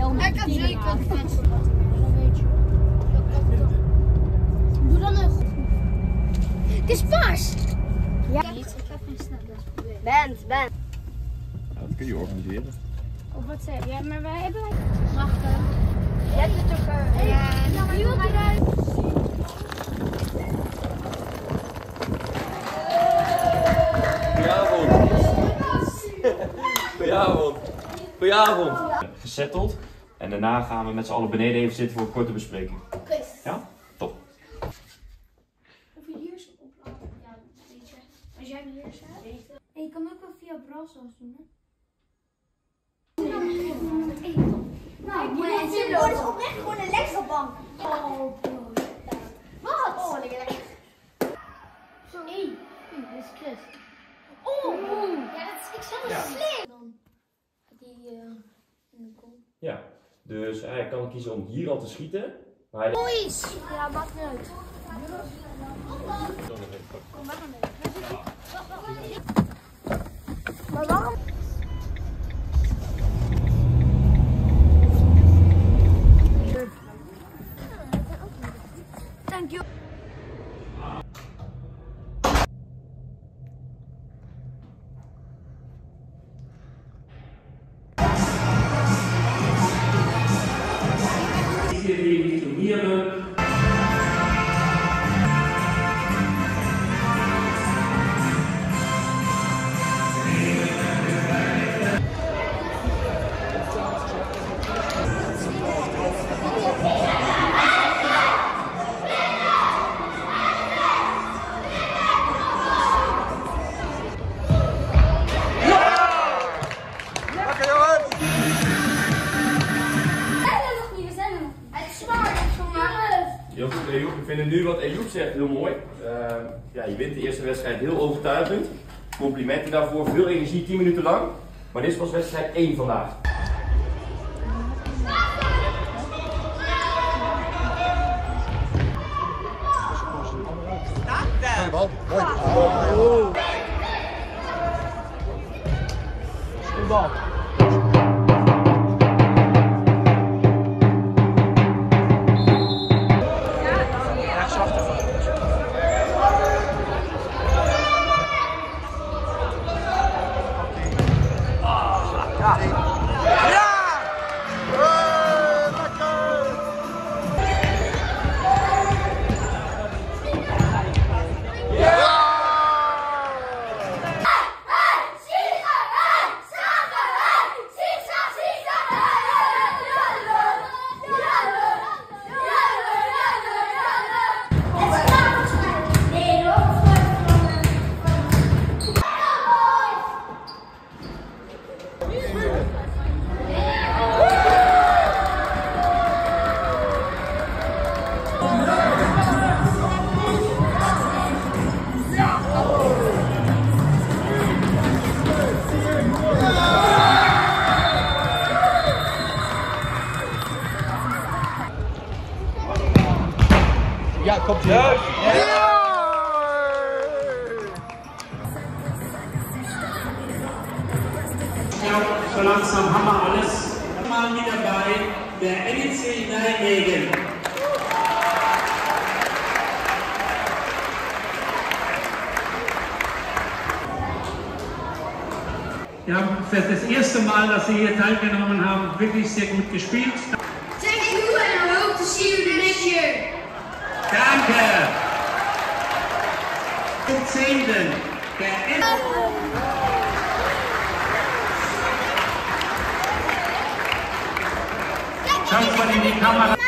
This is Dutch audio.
Ik kan zeker vet. Dan weet je. Doe dan nog. Het is paars. Ja. Bent. Ja, dat kun je organiseren. Of wat zeg je? Ja, maar wij hebben... Wachten. Je hebt het toch... Ja, maar je eruit. Goedenavond. Goedenavond. Gesetteld. En daarna gaan we met z'n allen beneden even zitten voor een korte bespreking. Ja? Top. Of je hier zo opladen. Ja, weet je. Als jij hier staat. En je kan ook wel via Brazzers doen, hè? Nou, dit is oprecht gewoon een lekkere bank. Oh, wat? Oh, lekker. Zo. Dit is Chris. Oh! Ja, dat is, ik zeg het slim. Dan die in de kom. Ja. Dus hij kan kiezen om hier al te schieten. Maar hij... Boys! Ja, maakt niet uit. Kom maar mee. Maar waarom? Thank you. Ejoep, ik vind nu wat Ejoep zegt heel mooi. Ja, je wint de eerste wedstrijd heel overtuigend. Complimenten daarvoor, veel energie, 10 minuten lang. Maar dit was wedstrijd 1 vandaag. Goed bal. Ja, komt ie. Ja! So langsam haben wir alles. Mal wieder bei der NEC Nijmegen. Ja, für das erste Mal, dass Sie hier teilgenommen haben, wirklich sehr gut gespielt. Thank you and I hope to see you next year. Danke! Zum 10. Der Schaut mal in die Kamera.